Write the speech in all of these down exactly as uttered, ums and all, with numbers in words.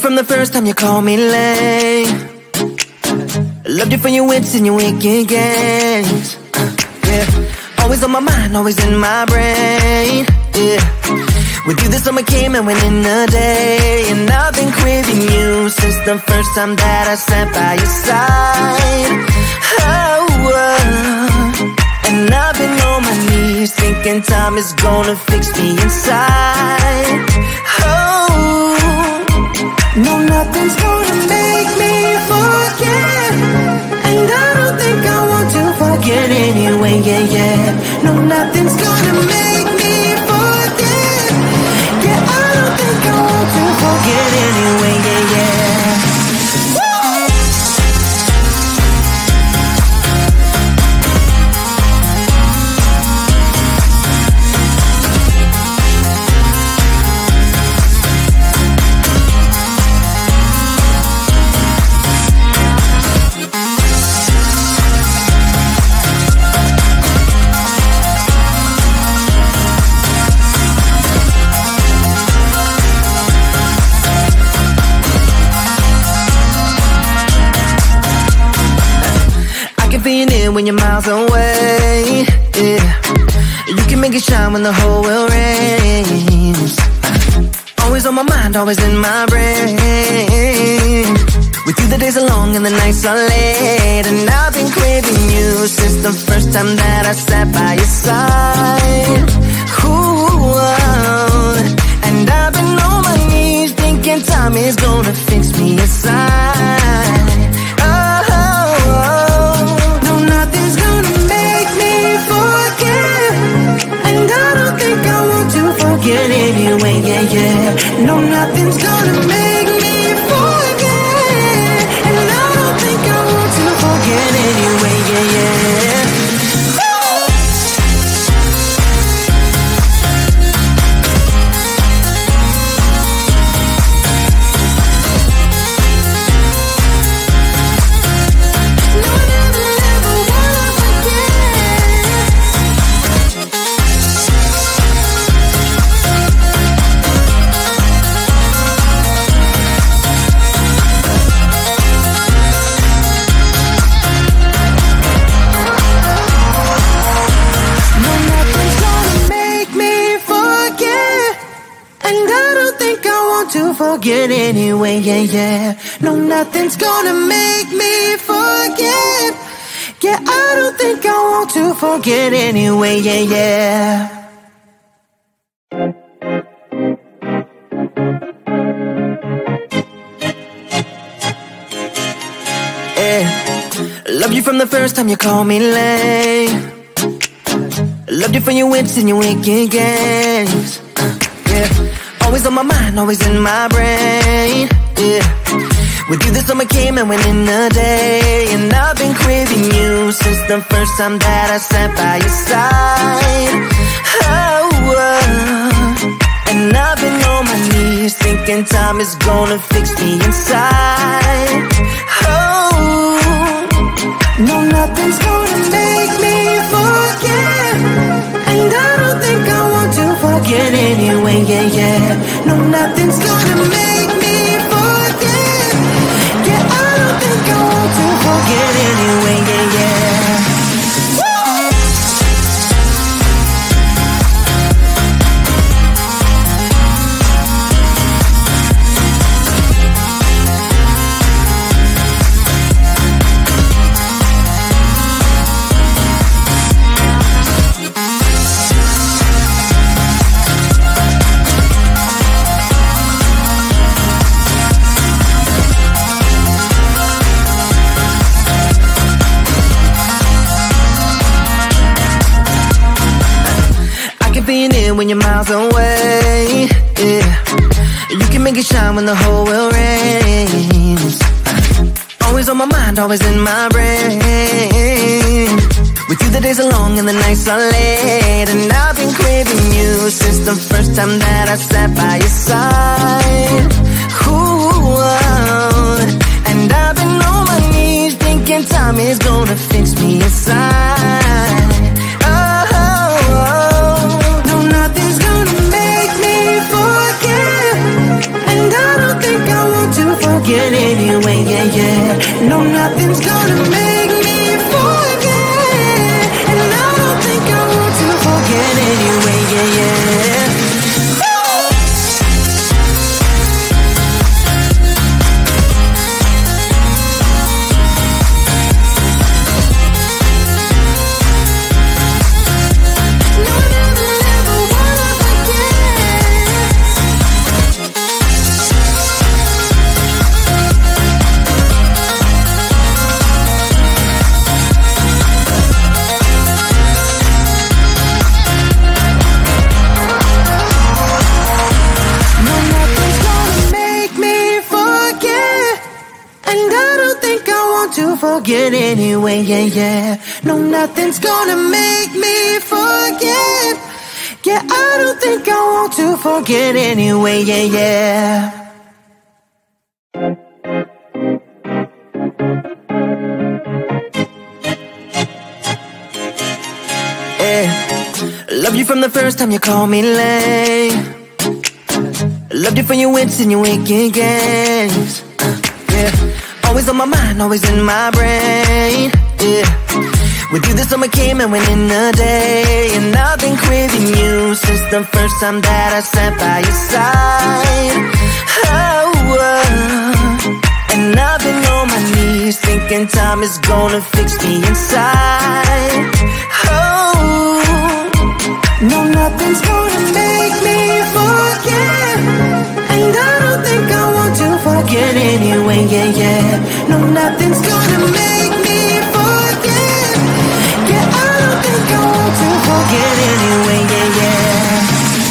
from the first time you called me late. Loved you for your wits and your wicked games. Yeah, always on my mind, always in my brain. Yeah, with you the summer came and went in a day, and I've been craving you since the first time that I sat by your side. Oh, oh. And I've been on my knees thinking time is gonna fix me inside. Oh, no, nothing's gonna make me forget, and I don't think I want to forget anyway, yeah, yeah. No, nothing's gonna make me forget. Yeah, I don't think I want to forget anyway, yeah, yeah. When you're miles away, yeah, you can make it shine when the whole world rains. Always on my mind, always in my brain. With you the days are long and the nights are late, and I've been craving you since the first time that I sat by your side. Ooh, oh. And I've been on my knees thinking time is gonna fix me inside. Forget anyway, yeah, yeah. No, nothing's gonna make me forget, and I don't think I want to forget anyway, yeah, yeah. Forget anyway, yeah, yeah. No, nothing's gonna make me forget. Yeah, I don't think I want to forget anyway, yeah, yeah. Yeah, loved you from the first time you called me late. Loved you for your wits and your wicked games. Yeah, always on my mind, always in my brain, yeah. With you the summer came and went in a day, and I've been craving you since the first time that I sat by your side. Oh, oh. And I've been on my knees thinking time is gonna fix me inside. Oh, no, nothing's gonna make me forget, and I don't think I want to forget anyway, yeah, yeah. No, nothing's gonna make me forget. Yeah, I don't think I want to forget anyway, yeah, yeah. When you're miles away, yeah, you can make it shine when the whole world rains. Always on my mind, always in my brain. With you the days are long and the nights are late, and I've been craving you since the first time that I sat by your side. Ooh, oh. And I've been on my knees thinking time is gonna fix me inside. To No, nothing's gonna make me forget. And I don't think I want to forget anyway, yeah, yeah. Forget anyway, yeah, yeah. No, nothing's gonna make me forget. Yeah, I don't think I want to forget anyway, yeah, yeah. Yeah, loved you from the first time you called me late. Loved you for your wits and your wicked games. Yeah. Always on my mind, always in my brain, yeah. With you the summer came and went in a day. And I've been craving you since the first time that I sat by your side. Oh, oh. And I've been on my knees thinking time is gonna fix me inside. Oh, no, nothing's gonna make me forget. And I don't think I want to forget anyway, yeah, yeah. No, nothing's gonna make me forget. Yeah, I don't think I want to forget anyway, yeah, yeah.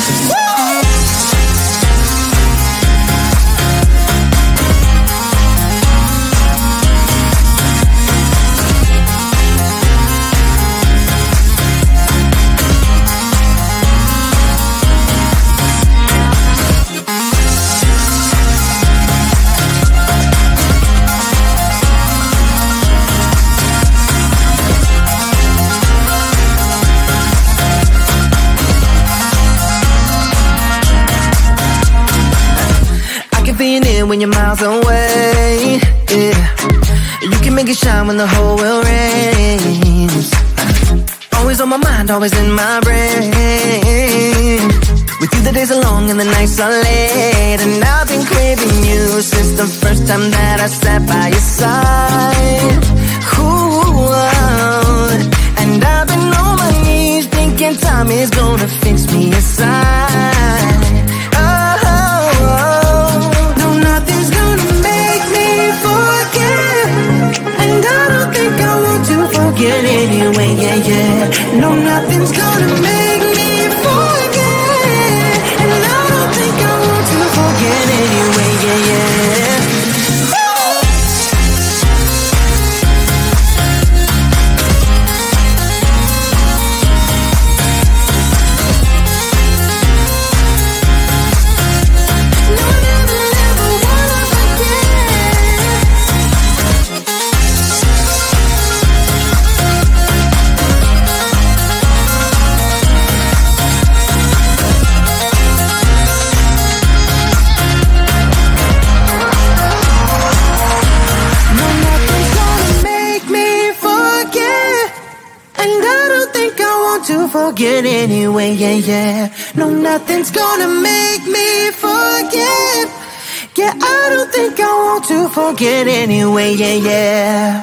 When you're miles away, yeah. You can make it shine when the whole world rains. Always on my mind, always in my brain. With you the days are long and the nights are late. And I've been craving you since the first time that I sat by your side. Ooh, oh. And I've been on my knees thinking time is gonna fix me inside. Forget anyway, yeah, yeah. No, nothing's gonna make me forget. And I don't think I want to forget anyway, yeah, yeah. Forget anyway, yeah, yeah. No, nothing's gonna make me forget. Yeah, I don't think I want to forget anyway, yeah, yeah.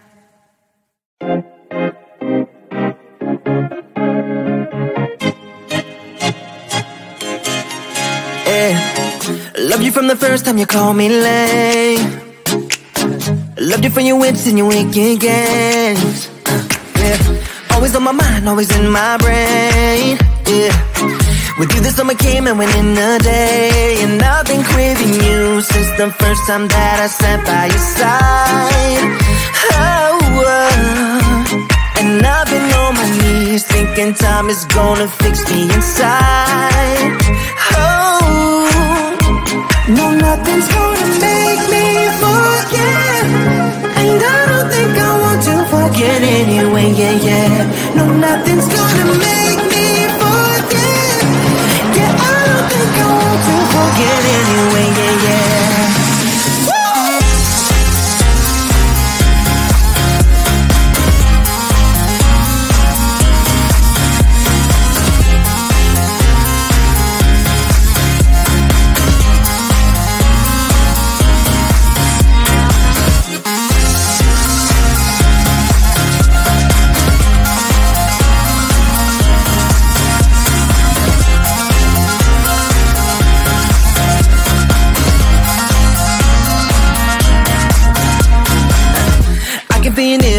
Yeah, loved you from the first time you called me late. Loved you for your wits and your wicked games. Yeah. Always on my mind, always in my brain, yeah. With you the summer came and went in a day. And I've been craving you since the first time that I sat by your side. Oh, oh. And I've been on my knees thinking time is gonna fix me inside. Oh, no, nothing's gonna make me forget. And I don't think I want to forget anyway, yeah, yeah. No, nothing's gonna make me forget. Yeah, I don't think I want to forget anyway, yeah, yeah.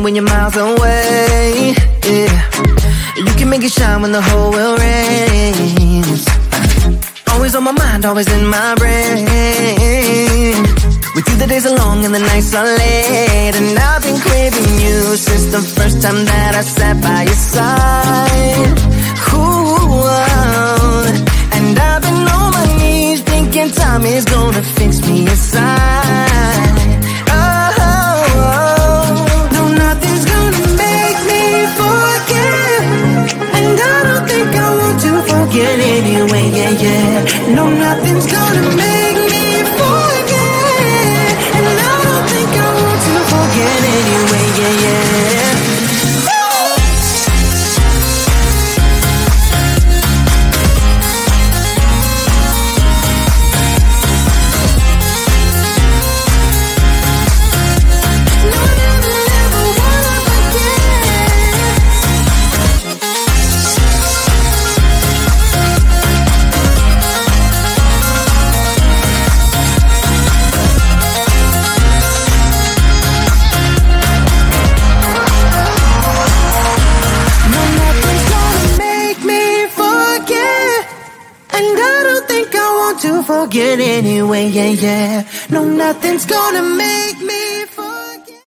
even when you're miles away. Yeah, you can make it shine when the whole world rains. Always on my mind, always in my brain. With you the days are long and the nights are late, and I've been craving you since the first time that I sat by your side. Ooh, and I've been on my knees thinking time is gonna fix me inside. Oh, oh, no, nothing's gonna make me forget, and I don't think I want to forget anyway, yeah, yeah. No, nothing's gonna make me forget, and I don't think I want to forget anyway, yeah, yeah. To forget anyway, yeah, yeah. No, nothing's gonna make me